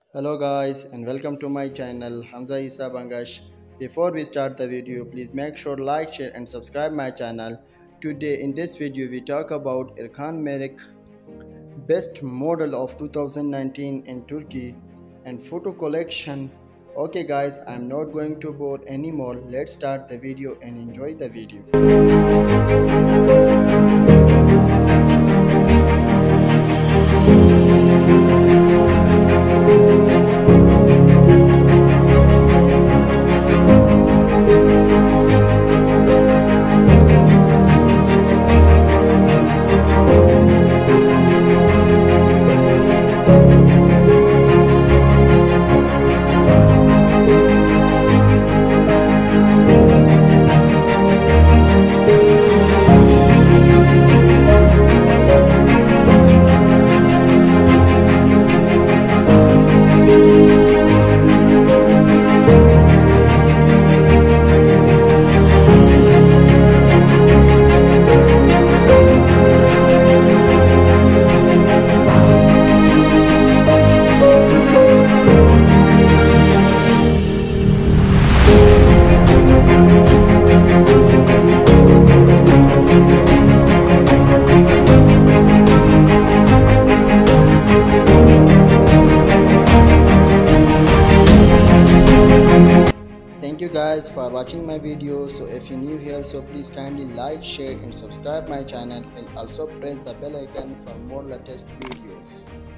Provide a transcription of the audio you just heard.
Hello guys and welcome to my channel Hamza Isa Bangash. Before we start the video, please make sure like, share and subscribe my channel. Today in this video we talk about Erkan Meriç best model of 2019 in Turkey and photo collection. Okay guys, I'm not going to bore anymore. Let's start the video and enjoy the video. Thank you guys for watching my video. So if you're new here, so please kindly like, share and subscribe my channel and also press the bell icon for more latest videos.